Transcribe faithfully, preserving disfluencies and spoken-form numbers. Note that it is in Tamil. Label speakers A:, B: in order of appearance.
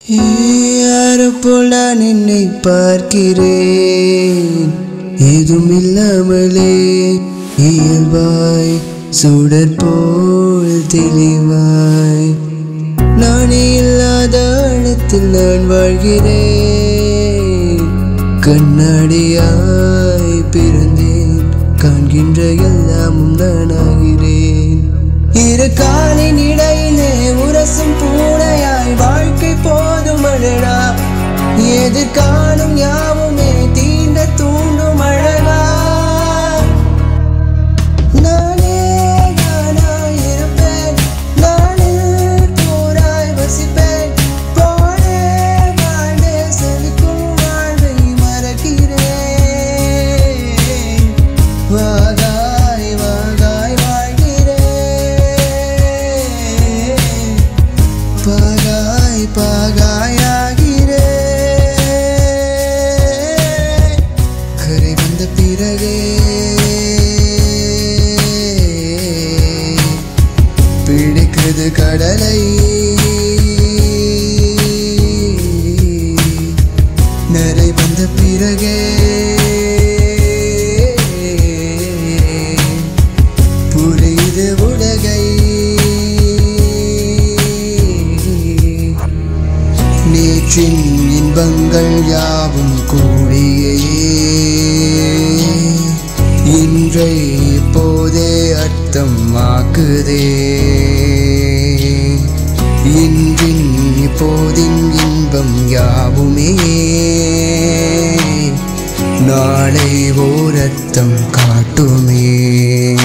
A: யாரோ போல நான் என்னை பார்க்கிறேன், ஏதும் இல்லாமலே இயல்பாய் சுடர் போல் தெளிவாய். நானே இல்லாத இடத்தில் நான் வாழ்கிறேன், கண்ணாடியாய் பிறந்தேன், காண்கின்ற எல்லாமும் நானாகிறேன். இரு காலின் இடையிலே உரசும் பூனையாய் வாழ்க்கை போதும் அழகா, எதிர்காணும் யாவுமே தீண்ட தூண்டும் அழகா. நானே நானாய் இருப்பேன், நானே போராய் வசிப்பேன், போனே வாழ்ந்தே செழிக்கும் வாழ்வை மறக்கிறேன். வாகாய் வாகாய் வாழ்கிறேன், பாகாய் பாகாய் ஆகிறேன். கரை வந்த பிறகே பிடிக்கிறது கடலை, நரை வந்த பிறகே புரியுது உலகை. நேற்றின் இன்பங்கள் யாவும் கூடியே இன்றை இப்போதே அர்த்தமாக்குதே. இன்றின் இப்போதின் இன்பம் யாவுமே நாளை ஓர் அர்த்தம் காட்டுமே.